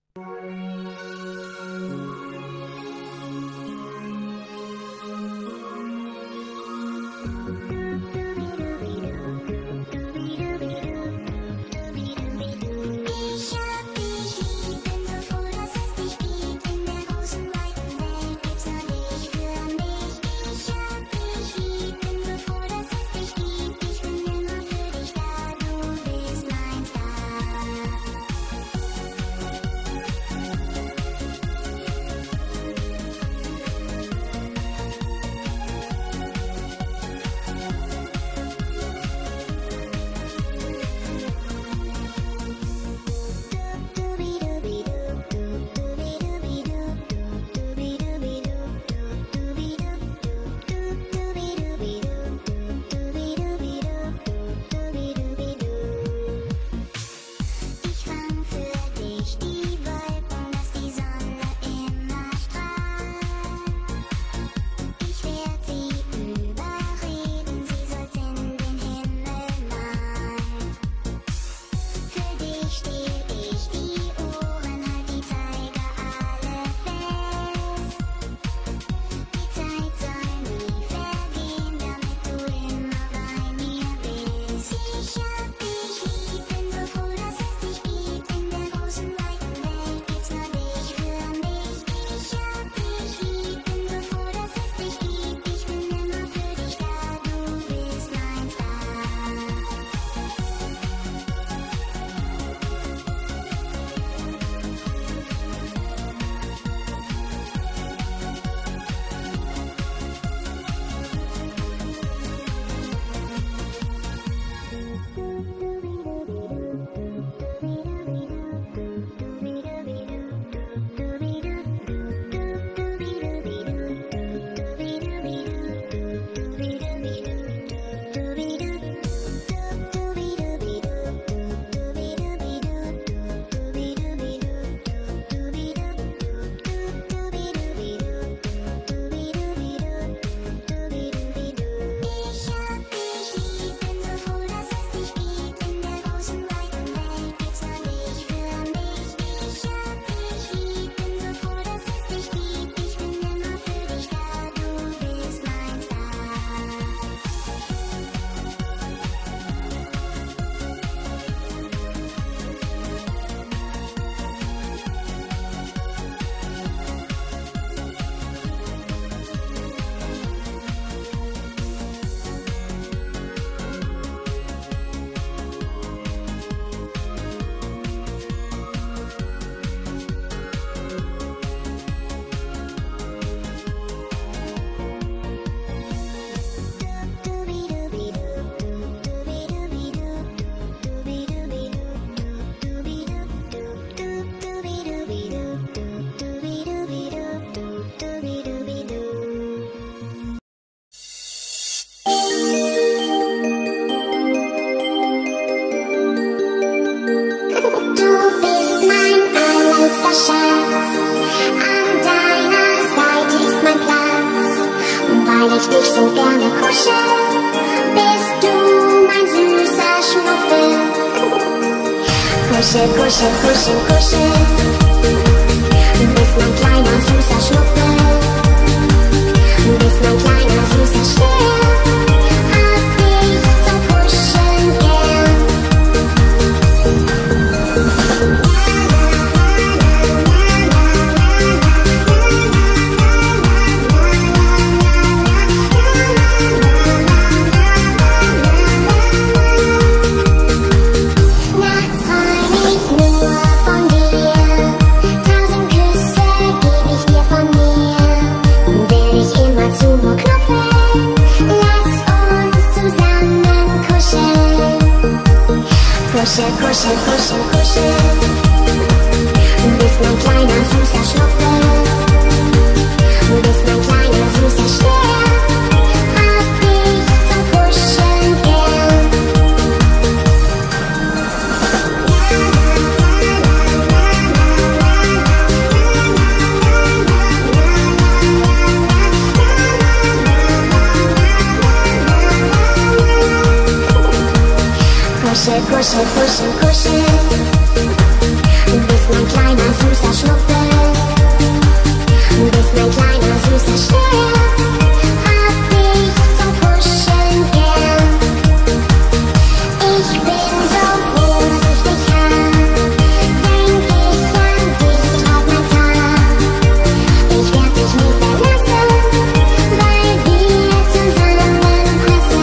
Kuschel, kuschel, kuschel, kuschel. Du bist mein kleiner, süßer Schnuffel. Du bist mein kleiner, süßer Stern. Hab dich zum Kuscheln gern. Nachts träum ich nur von dir. 1000 Küsse geb ich dir von mir. Will dich immer zu mir knuffeln. Lass uns zusammen kuscheln. Kuschel, kuschel, kuschel, kuschel. Du bist mein kleiner, süßer Schnuffel. Du bist mein kleiner, süßer Stern. Hab dich zum Kuscheln gern. Kuschel, kuschel, kuschel, kuschel. Du bist mein kleiner, süßer Schnuffel. Du bist mein kleiner süßer Stern, hab dich zum Kuscheln gern. Ich bin so froh, dass ich dich hab. Denk ich an dich, tag mein Tag. Ich werd dich nie verlassen, weil wir zusammen passen.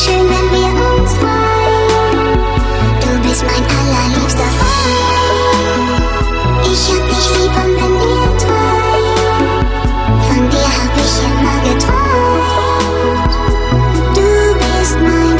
schön, wenn wir uns freuen. Du bist mein allerliebster Freund. Ich hab dich lieb und bin dir treu. Von dir hab ich immer geträumt. Du bist mein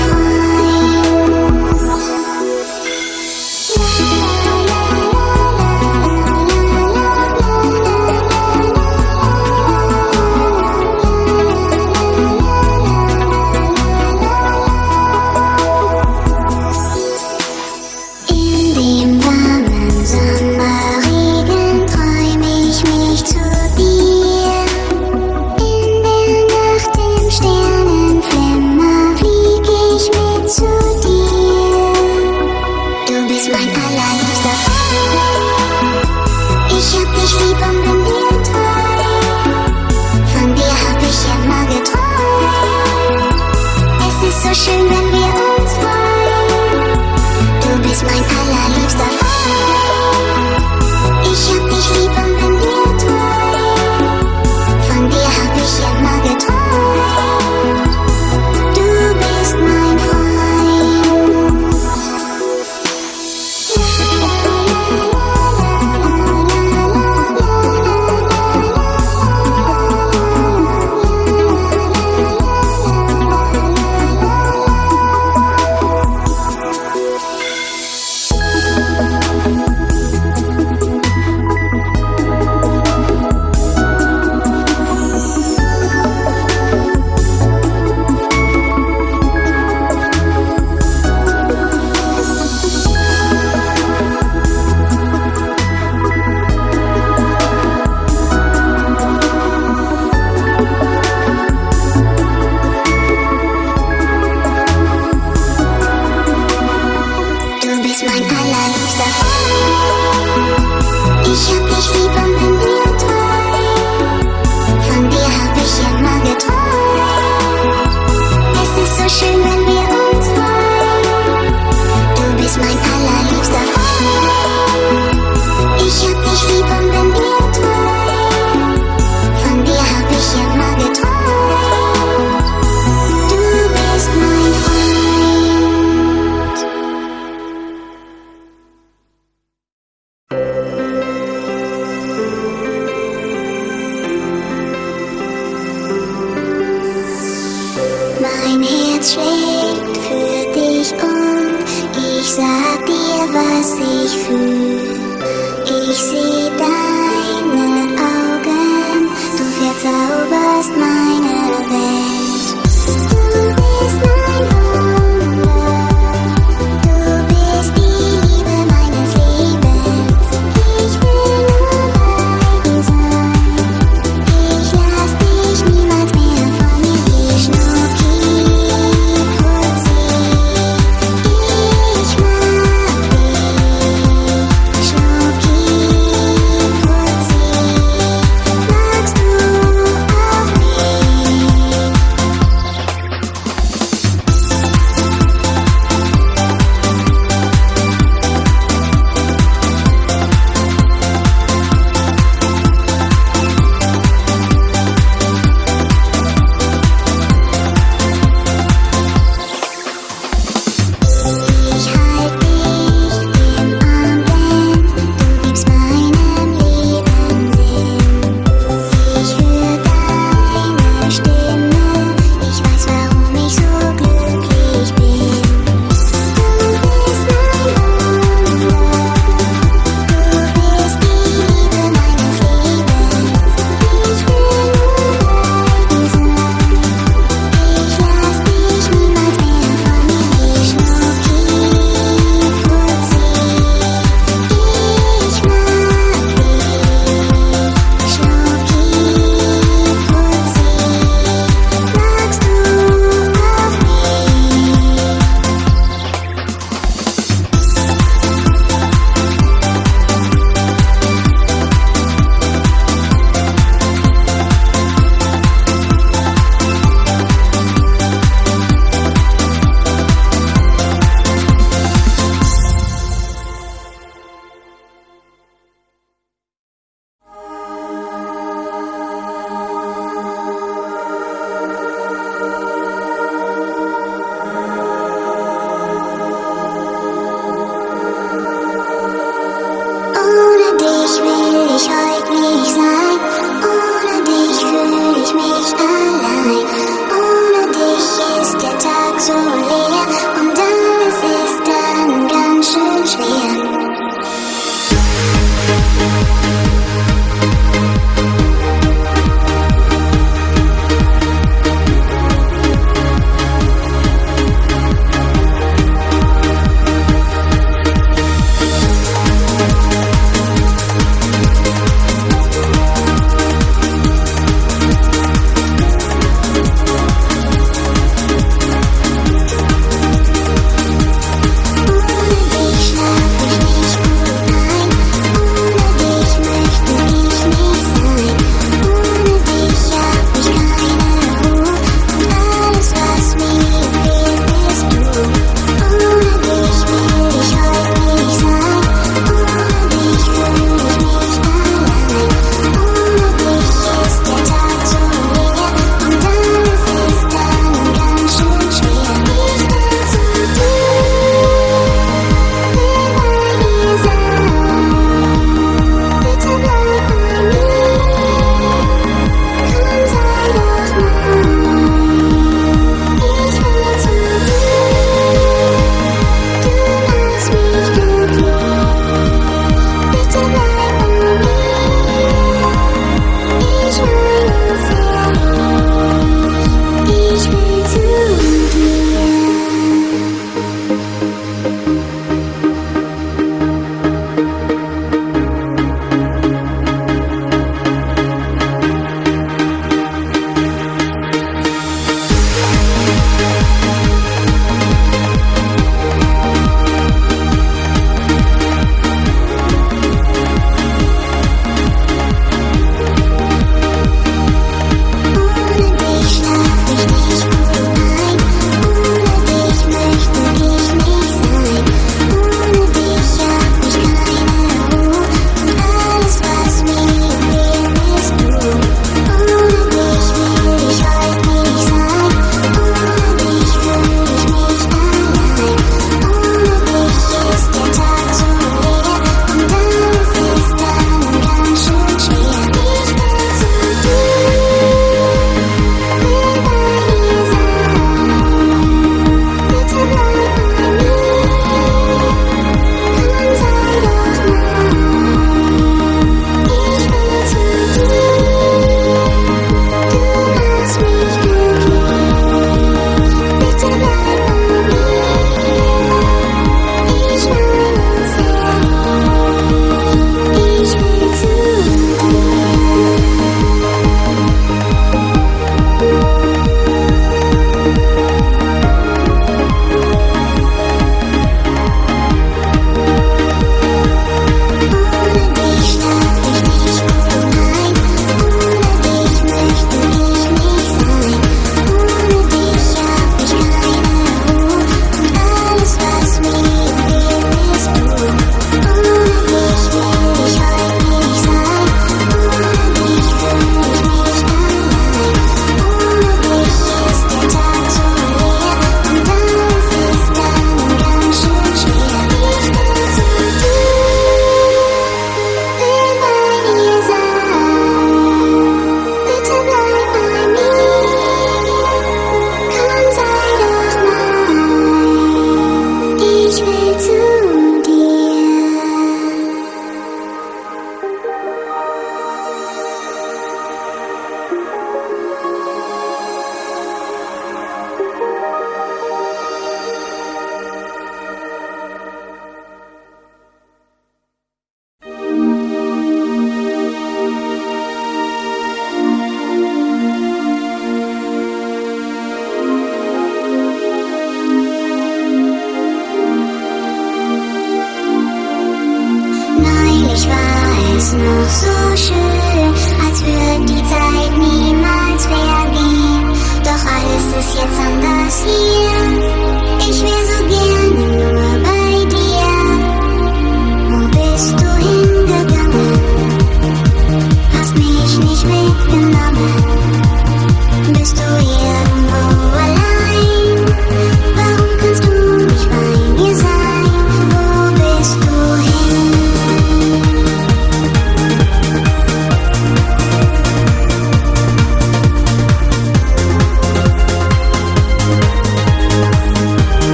schön, wenn wir uns freuen. Du bist mein allerliebster Freund. Ich hab dich lieb und bin dir treu. Von dir hab ich immer geträumt. Du bist mein Mein Herz schlägt für dich und ich sag dir, was ich fühl. Ich seh deine Augen, du verzauberst meine Welt. Du bist mein Wunder, du bist die Liebe meines Lebens. Ich will nur bei dir sein, ich lass dich niemals mehr von mir gehen. Schnucki, Putzi, ich mag dich. Schnucki, Putzi, magst du auch mich?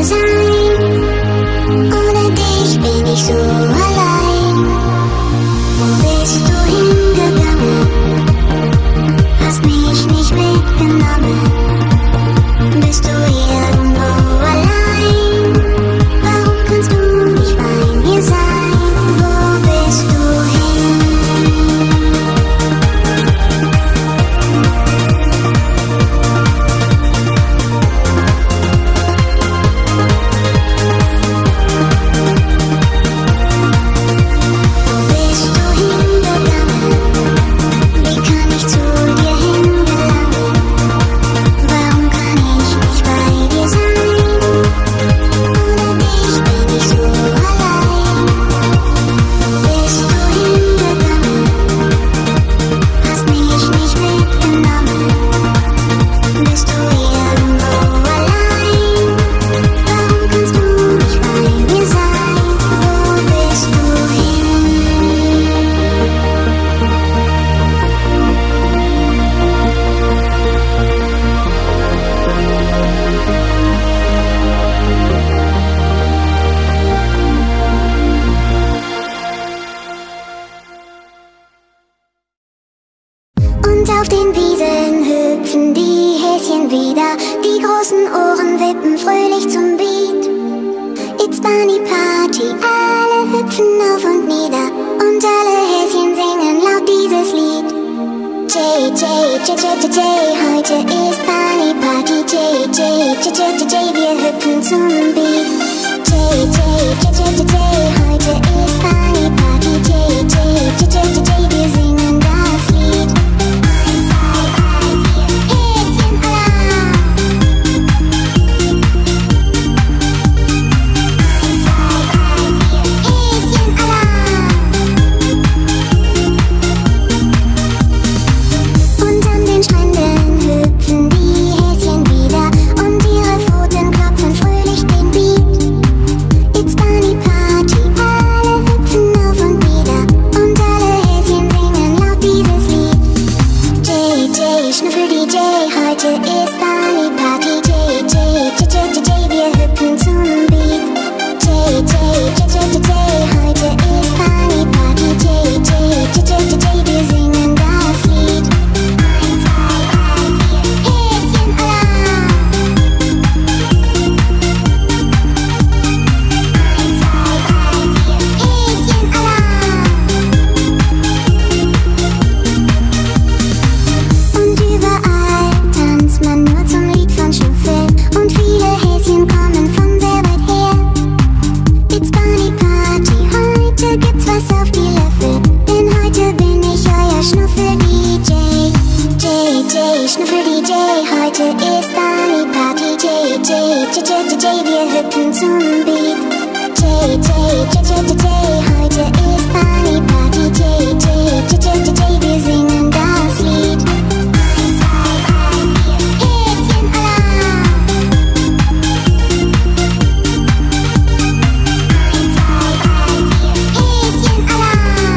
dir sein. Ohne dich bin ich so allein. Wo bist du hingegangen? Hast mich nicht mitgenommen. Bist du irgendwo allein? Warum kannst du nicht bei mir sein? Wo bist du hin? Wo bist du hingegangen? Wie kann ich zu dir hingelangen? Warum kann ich nicht bei dir sein? Ohne dich bin ich so allein. Wo bist du hingegangen? Hast mich nicht mitgenommen. Bist du irgendwo allein? Warum kannst du nicht bei mir sein? Wo bist du hin? Und auf den Wiesen hüpfen die Häschen wieder, die großen Ohren wippen fröhlich zum Beat. It's Bunny Party, alle hüpfen auf und nieder und alle Häschen singen laut dieses Lied. J, J, J, J, J, J, heute ist Bunny Party. J, J, J, J, J, J, wir hüpfen zum Beat. J, J, J, J, J, J, heute ist Bunny Party. J, J, J, J, J, J, wir singen das Lied. 1, 2, 3, 4, Häschenalarm! 1, 2, 3, 4, Häschenalarm! Und an den Stränden hüpfen die Häschen wieder und ihre Pfoten klopfen fröhlich den Beat. It's Bunny Party, alle hüpfen auf und nieder und alle Häschen singen laut dieses Lied. J, J, Schnüffel DJ, heute ist Bunny Party. J, J, J, J, J, J, wir hüpfen zum Beat. J, J, J, J, J, J, heute ist Bunny Party. J, J, J, J, J, J, wir singen das Lied. 1, 2, 3, 4, Häschenalarm! 1, 2, 3, 4, Häschenalarm! Und überall tanzt man nur zum Lied von Schnuffel und viele Häschen kommen von sehr weit her. It's Bunny Party, heute gibt's was auf die Löffel, denn heute bin ich euer Schnuffel-DJ. J, J, Schnuffel-DJ, heute ist Bunny Party. J, J, J, J, J, J, wir hüpfen zum Beat. J, J, J, J, J, J, heute ist Bunny Party. J, J, J, J, J, J, wir singen das Lied. 1, 2, 3, 4, Häschenalarm! 1, 2, 3, 4, Häschenalarm!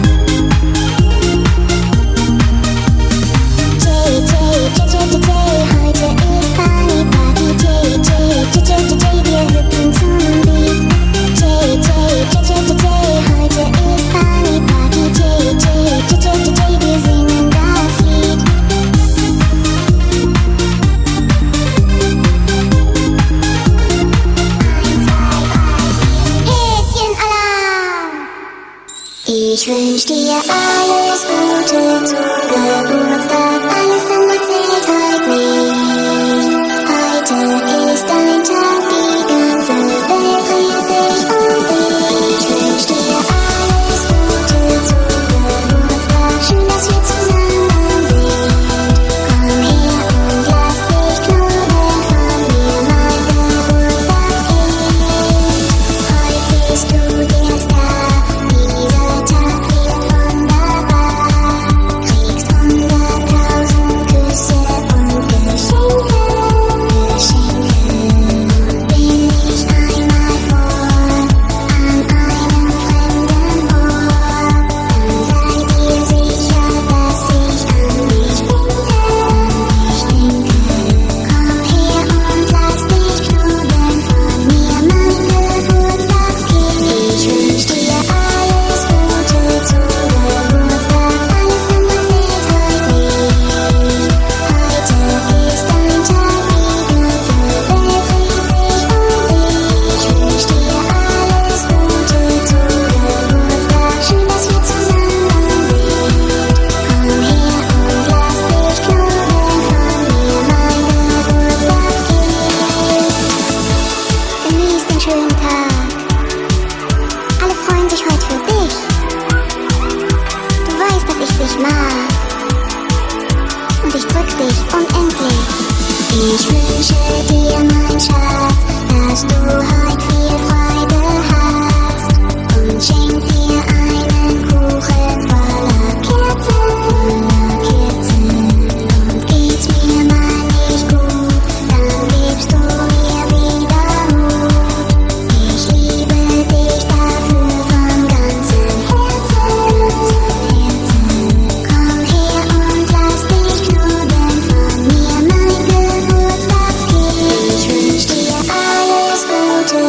J, J, J, J, J, J, heute ist Bunny Party. J, J, J, J, J, J, wir hüpfen zum Beat. J, J, J, J, J, J, heute ist Bunny Party. J, J, J, J, J, J, wir singen das Lied. 1, 2, 3, 4, Häschenalarm! Ich wünsch dir alles Gute zum Geburtstag, alles andere zählt heute nicht. Heute ist ein Tag, die ganze Welt dreht sich um dich. Ich wünsch dir alles Gute zum Geburtstag, schön, dass wir zusammen sind. Komm her und lass dich knuddeln von mir, mein Geburtstagskind. Heute bist du der Star, dieser Tag wird wunderbar. Kriegst 100 Ich wünsche dir, mein Schatz, dass du heute viel Freude hast und schenk dir einen Kuchen voller Kerzen. Und geht's mir mal nicht gut, dann gibst du mir wieder Mut. Ich liebe dich dafür von ganzem Herzen. Komm her und lass dich knuddeln von mir, mein Geburtstagskind. Ich wünsch dir alles Gute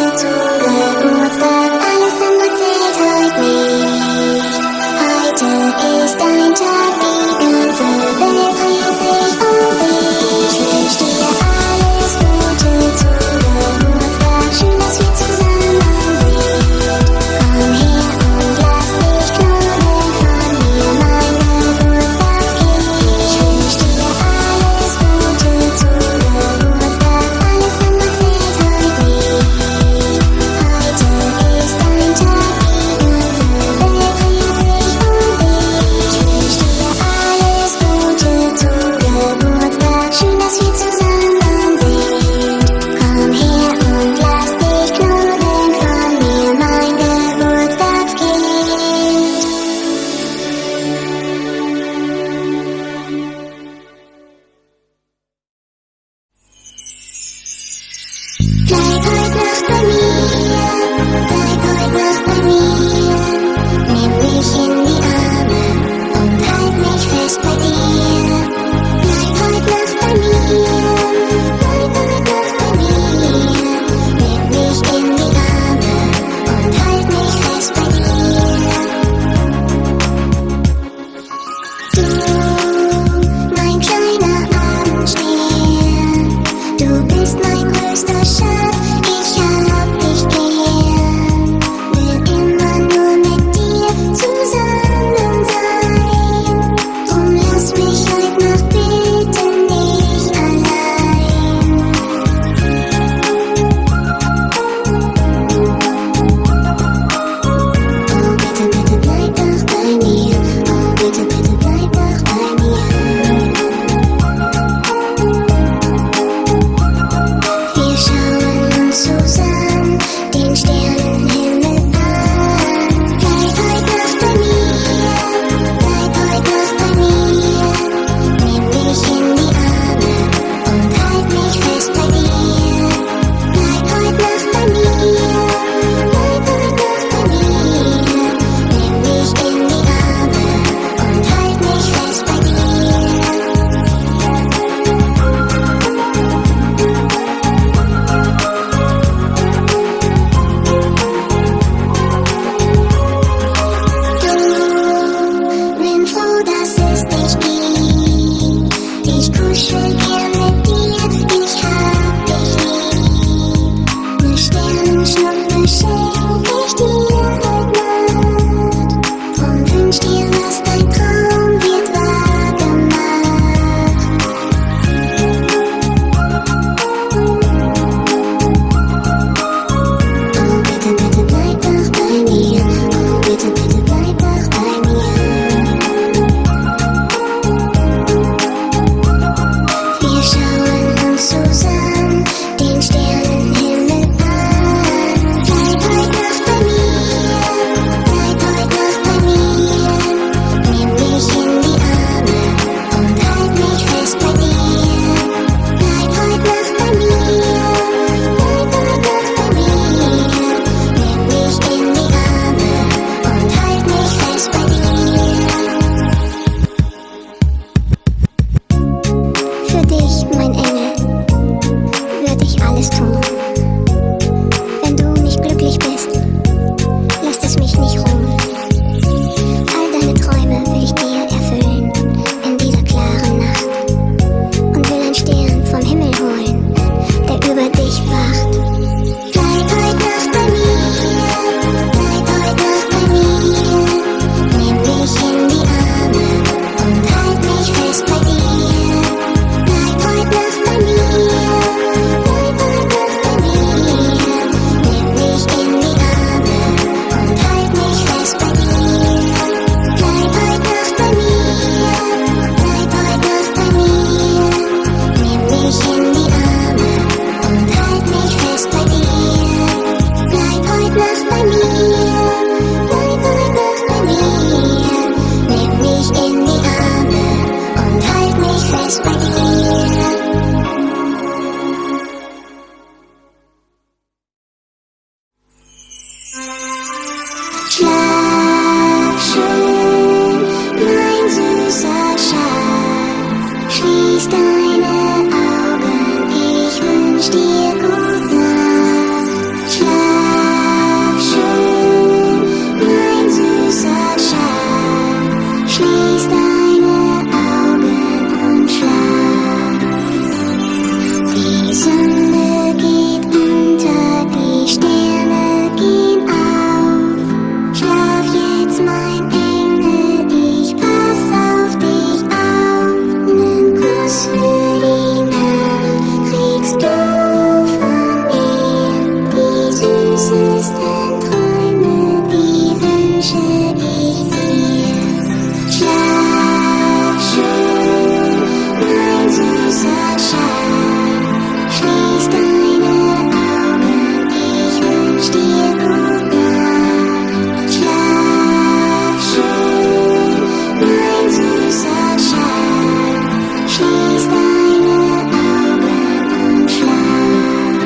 Schlaf schön, mein süßer Schatz. Schließ deine Augen, ich wünsch dir gute Nacht. Schlaf schön, mein süßer Schatz. Schließ deine Augen und schlaf. Die Sonne geht unter, die Sterne gehen auf. Schlaf jetzt, mein Engel, ich pass auf dich auf. Nen Kuss für die Nacht kriegst du von mir. Die süßesten Träume, die wünsche ich dir. Schlaf schön, mein süßer Schatz. Schließ deine Augen, ich wünsch dir gute Nacht. Schlaf schön, mein süßer Schatz. Schließ deine Augen und schlaf.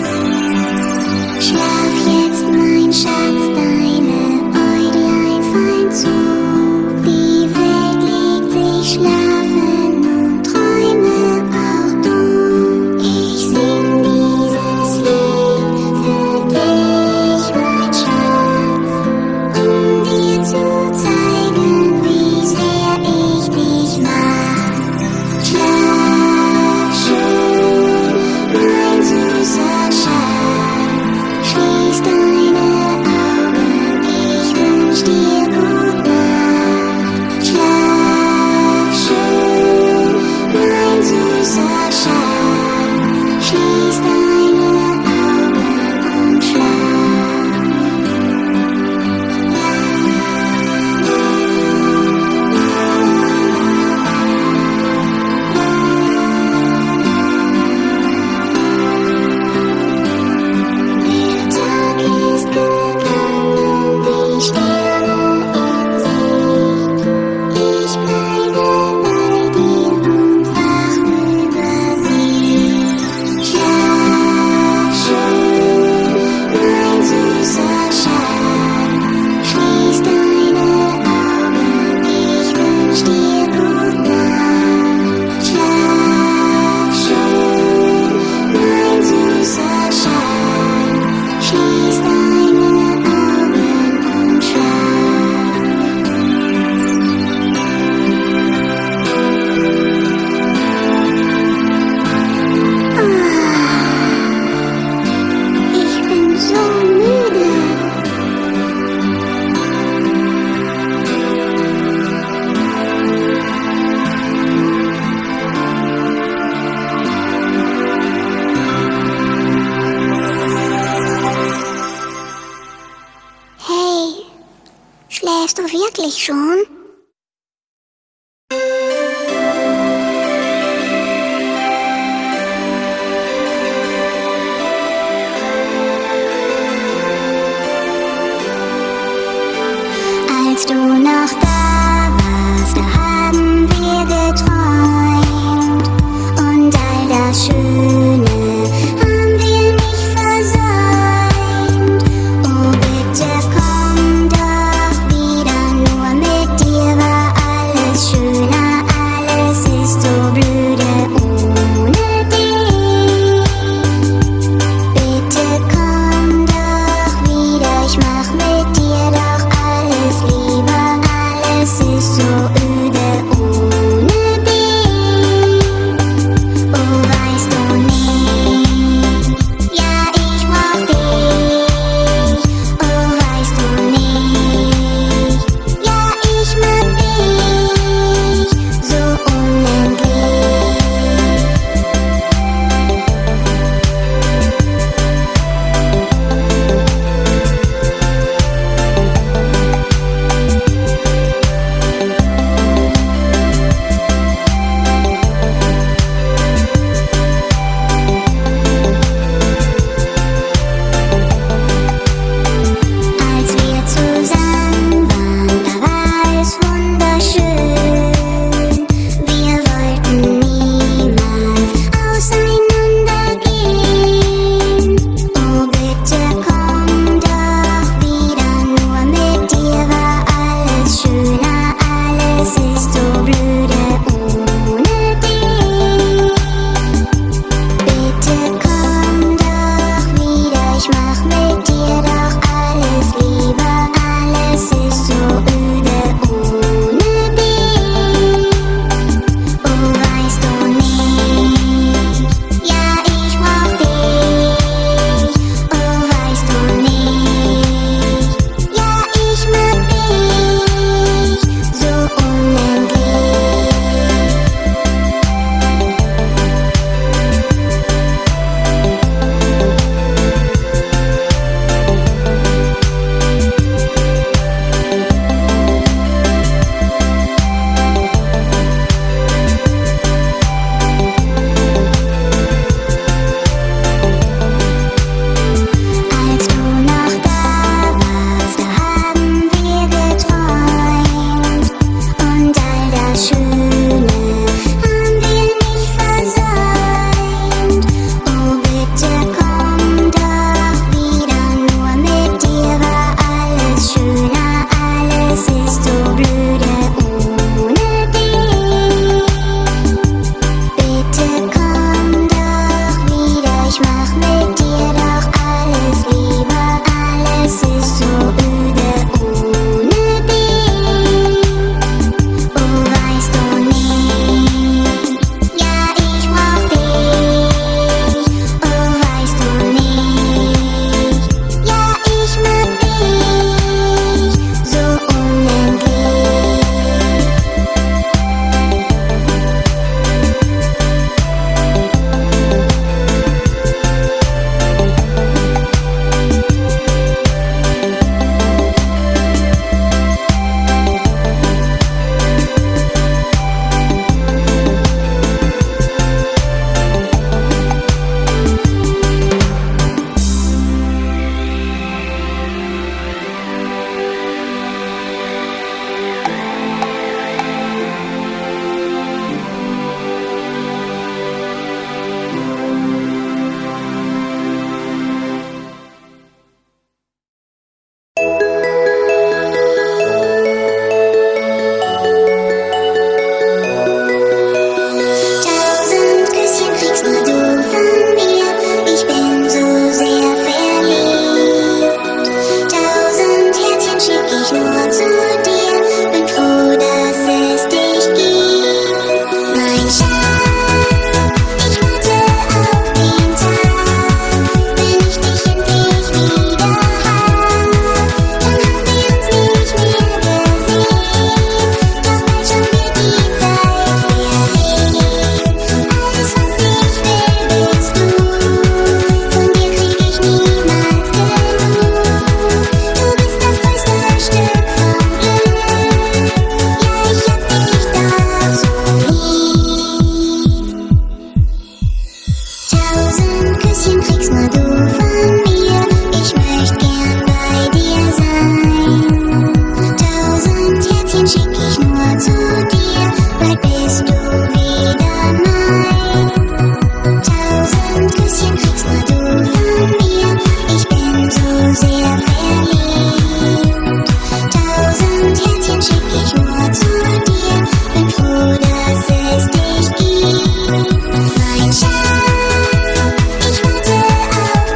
Schlaf jetzt, mein Schatz, deine Äuglein fein zu. Die Welt legt sich schlafen und träume auch du. Ich sing dieses Lied für dich, mein Schatz, um dir zu zeigen, wie sehr ich dich mag. Schlaf schön, mein süßer Schatz. Schließ deine Augen, ich wünsch dir gute Nacht. Schlaf schön, mein süßer Schatz. Schließ deine Augen und schlaf. Der Tag ist gegangen, die Sterne in Sicht. Ich bleibe bei dir und wach über sie. Schlaf schön, mein süßer Schatz. Schließ deine Augen, ich wünsch dir gute Nacht. Schlaf schön, mein süßer Schatz. Schließ deine Augen und schlaf. Ich bin so müde. Hey, schläfst du wirklich schon? Als du noch da warst, da haben wir geträumt. Und all das Schöne haben wir nicht versäumt. Oh, bitte komm doch wieder nur mit dir. nur du von mir. Ich möchte gern bei dir sein. 1000 Herzchen schick ich nur zu dir, bald bist du wieder mein. 1000 Küsschen kriegst nur du von mir. Ich bin so sehr verliebt. 1000 Herzchen schick ich nur zu dir. Bin froh, dass es dich gibt. Mein Schatz, ich warte auf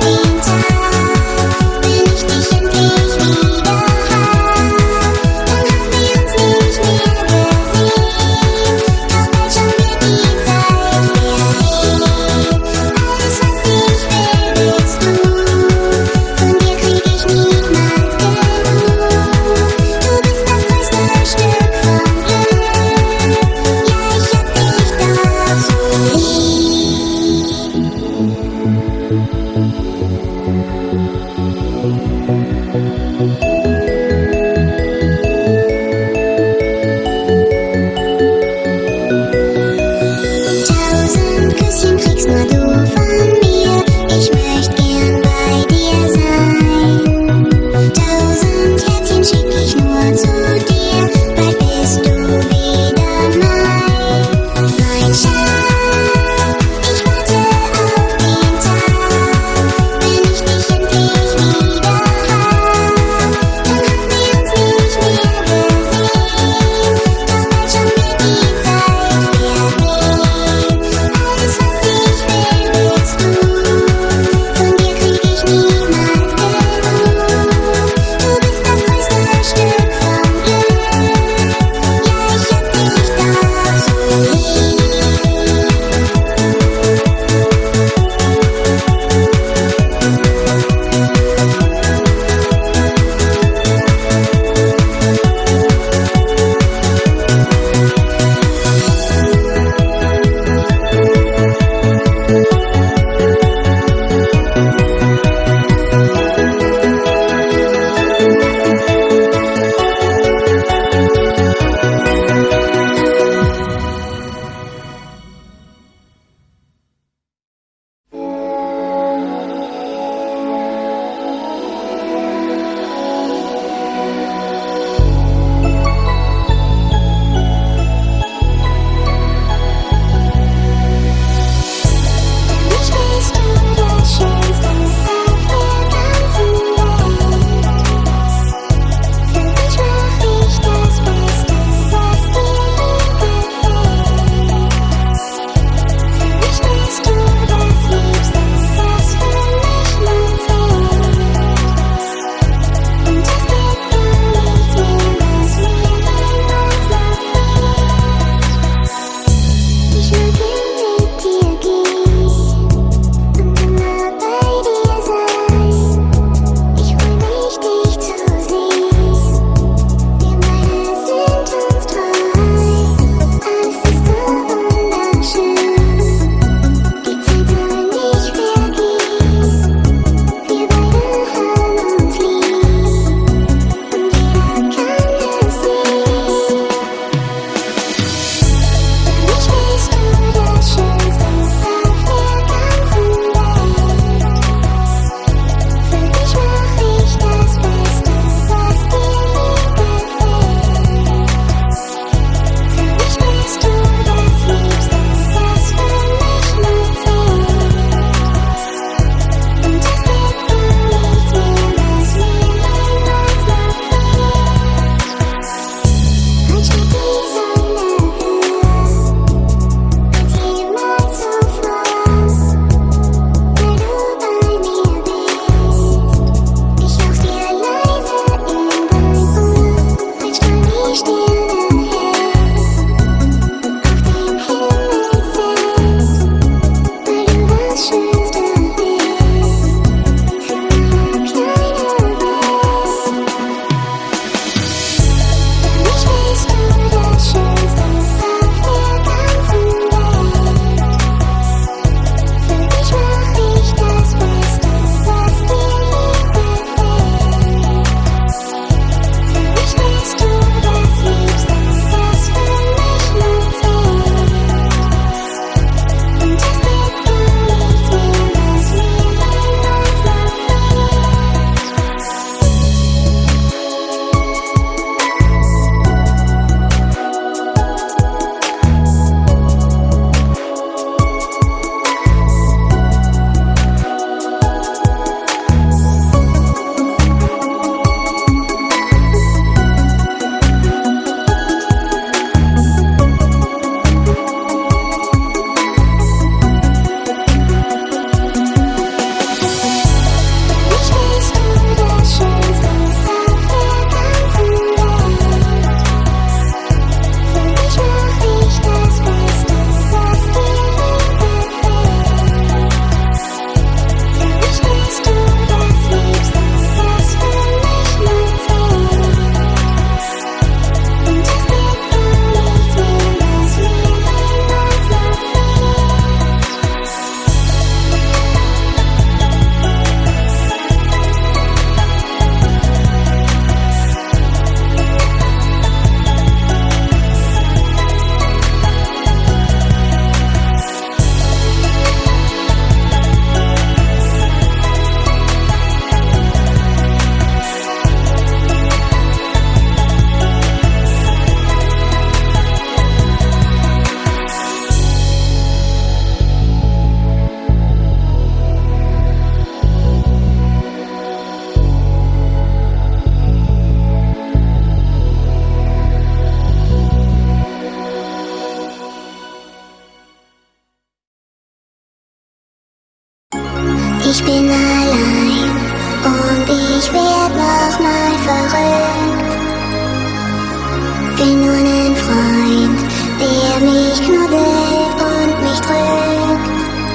Ich bin allein und ich werd noch mal verrückt. Will nur nen Freund, der mich knuddelt und mich drückt.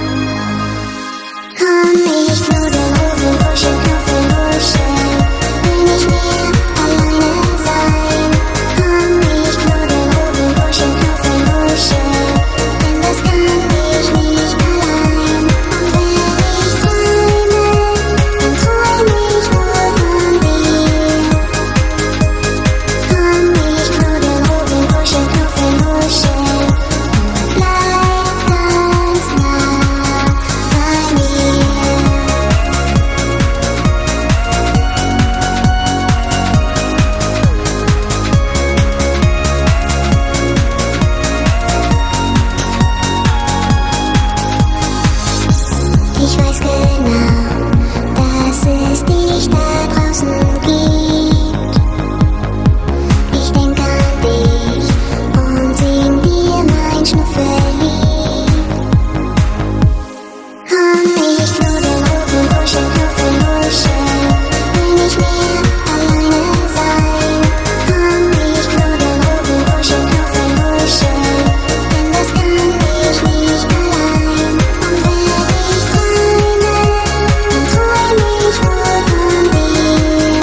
Komm, ich knuddel, rubbel, kuschel, knuffel, huschel. Will nicht mehr alleine sein. Komm, ich knuddel, rubbel, kuschel, knuffel, huschel. Denn das kann ich nicht allein. Und wenn ich träume, dann träum ich nur von dir. Komm, ich knuddel, rubbel, kuschel, knuffel, huschel. Und bleib ganz nah bei mir. Ich weiß genau, dass es dich da draußen gibt. Ich denk an dich und sing dir mein Schnuffellied. Komm, ich knuddel, rubbel, kuschel, knuffel, huschel. Will nicht mehr alleine sein. Komm, ich knuddel, rubbel, kuschel, knuffel, huschel. Denn das kann ich nicht allein. Und wenn ich träume, dann träum ich nur von dir.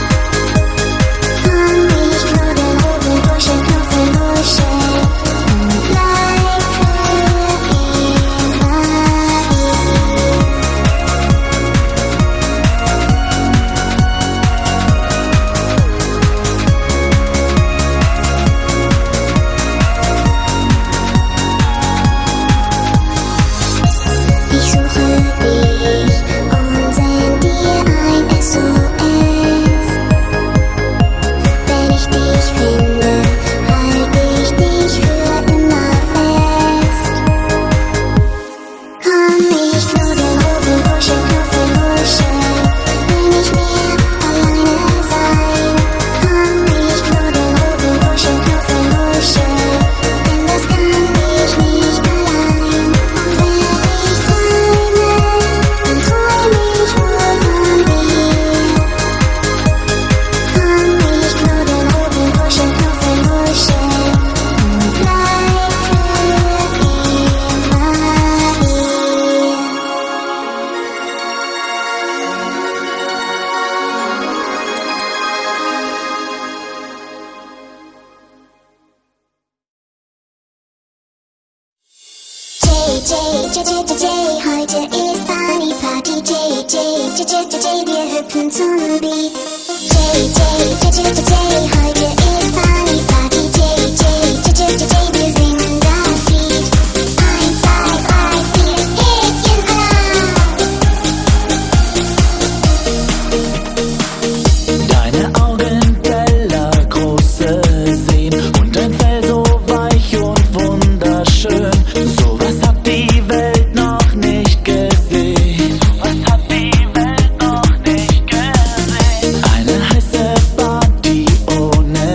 Komm, ich knuddel, rubbel, kuschel, knuffel, huschel. Und bleib für immer hier. Ich suche dich und send dir ein SOS. Wenn ich dich finde, halt ich dich für immer fest. Komm, ich knuddel, rubbel, kuschel, knuffel, huschel. Will nicht mehr alleine sein. Komm, ich knuddel, rubbel, kuschel, knuffel, huschel. Denn das kann ich nicht allein. Und wenn ich träume, dann träum ich nur von dir. Komm, ich knuddel, rubbel, kuschel, knuffel, huschel. Und bleib für immer hier. Heute ist Party, Party, wir hüpfen zum Beat. Heute ist Party, Party, wir singen das Lied. 1, 2, 3, 4, Häschenalarm! Deine Augen kellergroße Seen und dein Fell so weich und wunderschön. Sowas hat die Welt noch nicht gesehen. Was hat die Welt noch nicht gesehen? Eine heiße Party ohne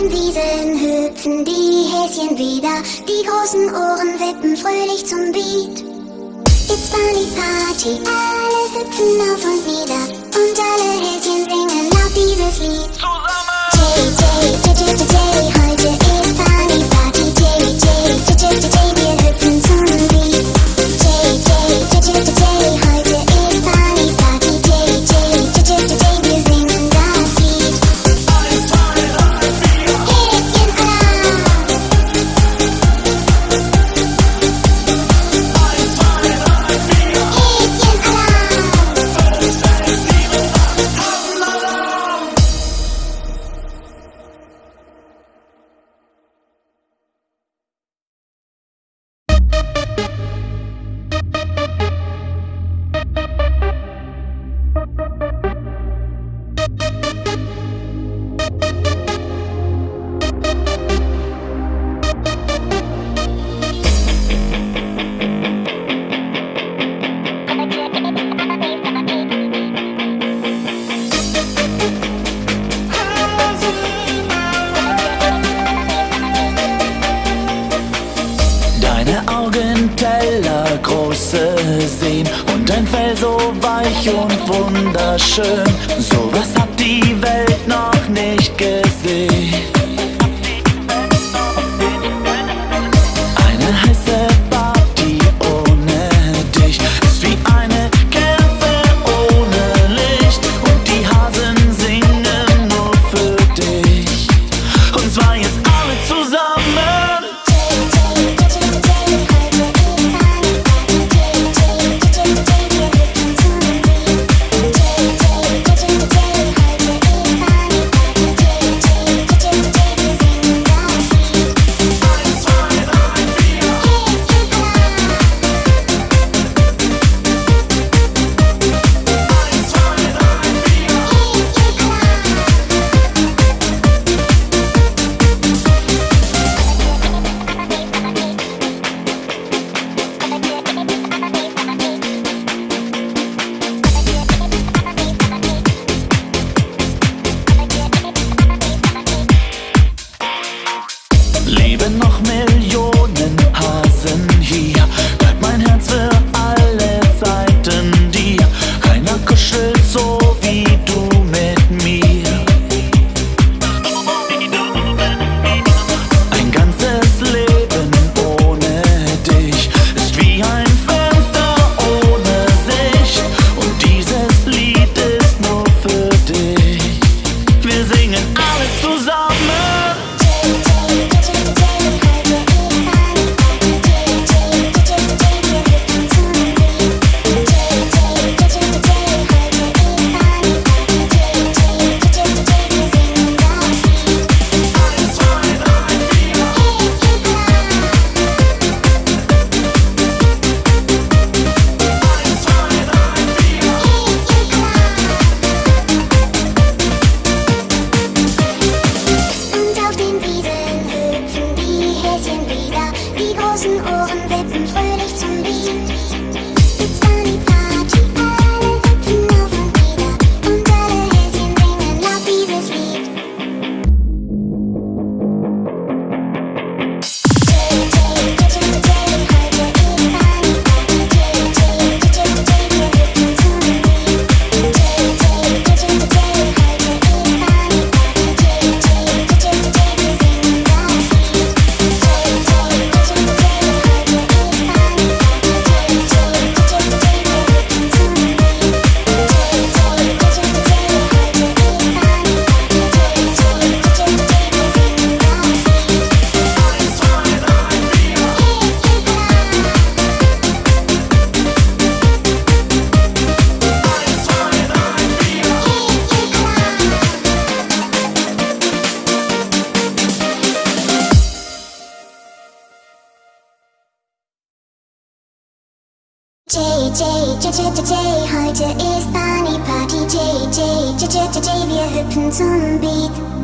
den Wiesen hüpfen die Häschen wieder, die großen Ohren wippen fröhlich zum Beat. It's Bunny Party, alle hüpfen auf und nieder und alle Häschen singen laut dieses Lied. Jay, heute ist Bunny Party. Jay, wir hüpfen zum Beat. Jay, heute ist Bunny Party. Jay, wir singen das Lied. Große Seen und ein Fell so weich und wunderschön. Sowas hat die Welt noch nicht gesehen. Eine heiße Party ohne dich ist wie eine Kerze ohne Licht. Und die Hasen singen nur für dich. Und zwar jetzt alle zusammen. Leben noch Millionen Hasen hier, bleibt mein Herz für alle Zeiten dir. Keiner kuschelt so wie du mit mir. Ein ganzes Leben ohne dich ist wie ein Fenster ohne Sicht. Und dieses Lied ist nur für dich. Wir singen alle zusammen. Ohren wippen fröhlich zum Beat. It's Bunny Party, alle hüpfen auf und nieder und alle Häschen singen laut dieses Lied. Jay, heute ist Bunny Party. Wir hüpfen zum Beat. Jay, heute ist Bunny Party. Wir singen das Lied. Jay, heute ist Bunny Party. Jay, wir hüpfen zum Beat.